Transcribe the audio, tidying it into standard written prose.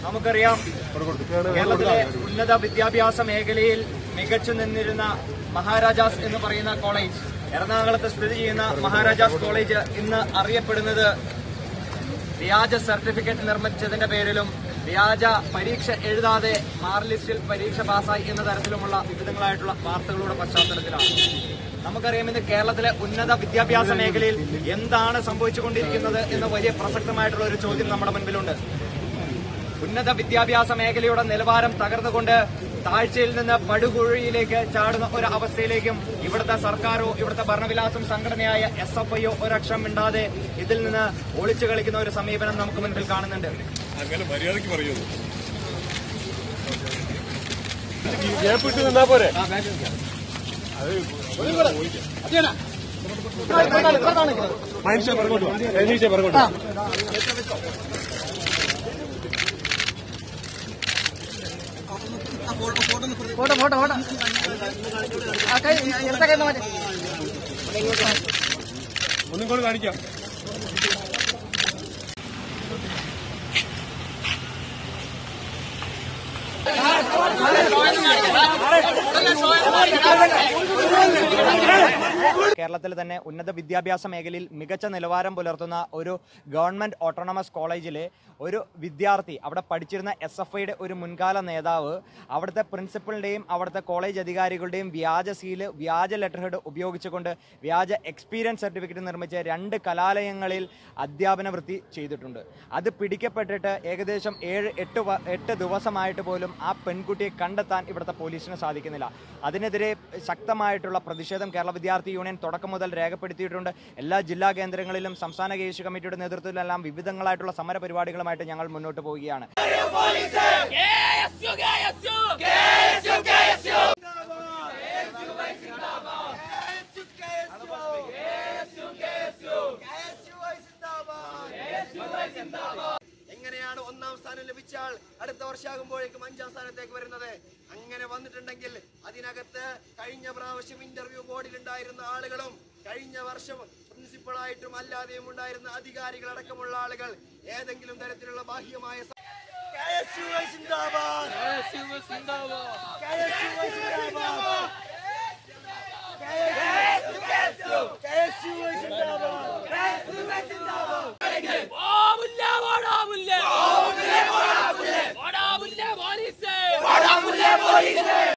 നമുക്കറിയാം, കേരളത്തിലെ ഉന്നത വിദ്യാഭ്യാസ മേഖലയിൽ മികച്ചു നിന്നിരുന്ന മഹാരാജാസ് എന്ന് പറയുന്ന കോളേജ്, എറണാകുളത്ത് സ്ഥിതി ചെയ്യുന്ന മഹാരാജാസ് കോളേജ് ഇന്ന് അറിയപ്പെടുന്നത് വ്യാജ സർട്ടിഫിക്കറ്റ് നിർമ്മിച്ചതിന്റെ പേരിലും വ്യാജ പരീക്ഷ എഴുതാതെ മാർക്ക് ലിസ്റ്റിൽ പരീക്ഷ പാസ്സായി എന്ന തരത്തിലുമുള്ള വിവിധങ്ങളായിട്ടുള്ള വാർത്തകളുടെ പശ്ചാത്തലത്തിലാണ്. നമുക്കറിയാം, ഇന്ന് കേരളത്തിലെ ഉന്നത വിദ്യാഭ്യാസ മേഖലയിൽ എന്താണ് സംഭവിച്ചുകൊണ്ടിരിക്കുന്നത് എന്ന വലിയ പ്രസക്തമായിട്ടുള്ള ഒരു ചോദ്യം നമ്മുടെ മുൻപിലുണ്ട്. ഉന്നത വിദ്യാഭ്യാസ മേഖലയുടെ നിലവാരം തകർന്നുകൊണ്ട് താഴ്ചയിൽ നിന്ന് പടുകുഴിയിലേക്ക് ചാടുന്ന ഒരു അവസ്ഥയിലേക്കും ഇവിടുത്തെ സർക്കാരോ ഇവിടുത്തെ ഭരണവിലാസം സംഘടനയായ SFIയോ ഒരക്ഷരം മിണ്ടാതെ ഇതിൽ നിന്ന് ഒളിച്ചു കളിക്കുന്ന ഒരു സമീപനം നമുക്ക് മുൻപിൽ കാണുന്നുണ്ട്. അങ്ങനെ മര്യാദയ്ക്ക് പറയുന്നു. ഗ്യാപ്പിട്ട് നിന്നാ പോരെ. മനുഷ്യ പറഞ്ഞോട്ടോ, പറഞ്ഞോട്ടോ. ഫോട്ടോ ഫോട്ടോ ഫോട്ടോ ഒന്നും കൂടെ കാണിക്കാം. കേരളത്തിൽ തന്നെ ഉന്നത വിദ്യാഭ്യാസ മേഖലയിൽ മികച്ച നിലവാരം പുലർത്തുന്ന ഒരു ഗവൺമെന്റ് ഓട്ടോണമസ് കോളേജിലെ ഒരു വിദ്യാർത്ഥി, അവിടെ പഠിച്ചിരുന്ന SFIയുടെ ഒരു മുൻകാല നേതാവ്, അവിടുത്തെ പ്രിൻസിപ്പലിന്റെയും അവിടുത്തെ കോളേജ് അധികാരികളുടെയും വ്യാജ സീല്, വ്യാജ ലെറ്റർ ഹെഡ് ഉപയോഗിച്ചുകൊണ്ട് വ്യാജ എക്സ്പീരിയൻസ് സർട്ടിഫിക്കറ്റ് നിർമ്മിച്ച് 2 കലാലയങ്ങളിൽ അധ്യാപന വൃത്തി ചെയ്തിട്ടുണ്ട്. അത് പിടിക്കപ്പെട്ടിട്ട് ഏകദേശം 7-8 ദിവസമായിട്ട് പോലും ആ പെൺകുട്ടിയെ കണ്ടെത്താൻ ഇവിടുത്തെ പോലീസിന് സാധിക്കുന്നില്ല. അതിനെതിരെ ശക്തമായിട്ടുള്ള പ്രതിഷേധം കേരള വിദ്യാർത്ഥി യൂണിയൻ തുടക്കം മുതൽ രേഖപ്പെടുത്തിയിട്ടുണ്ട്. എല്ലാ ജില്ലാ കേന്ദ്രങ്ങളിലും സംസ്ഥാന കേസ് കമ്മിറ്റിയുടെ നേതൃത്വത്തിലെല്ലാം വിവിധങ്ങളായിട്ടുള്ള സമര പരിപാടികളുമായിട്ട് ഞങ്ങൾ മുന്നോട്ട് പോവുകയാണ്. എങ്ങനെയാണ് 1ാം സ്ഥാനം ലഭിച്ചാൽ അടുത്ത വർഷമാകുമ്പോഴേക്കും 5ാം സ്ഥാനത്തേക്ക് വരുന്നത്? അങ്ങനെ വന്നിട്ടുണ്ടെങ്കിൽ അതിനകത്ത് കഴിഞ്ഞ പ്രാവശ്യം ഇന്റർവ്യൂ ബോർഡിലുണ്ടായിരുന്ന ആളുകളും കഴിഞ്ഞ വർഷം പ്രിൻസിപ്പളായിട്ടും അല്ലാതെയും ഉണ്ടായിരുന്ന അധികാരികളടക്കമുള്ള ആളുകൾ ഏതെങ്കിലും തരത്തിലുള്ള ബാഹ്യമായ KSUI സിന്ദാബാദ്, KSUI സിന്ദാബാദ്, KSUI സിന്ദാബാദ്.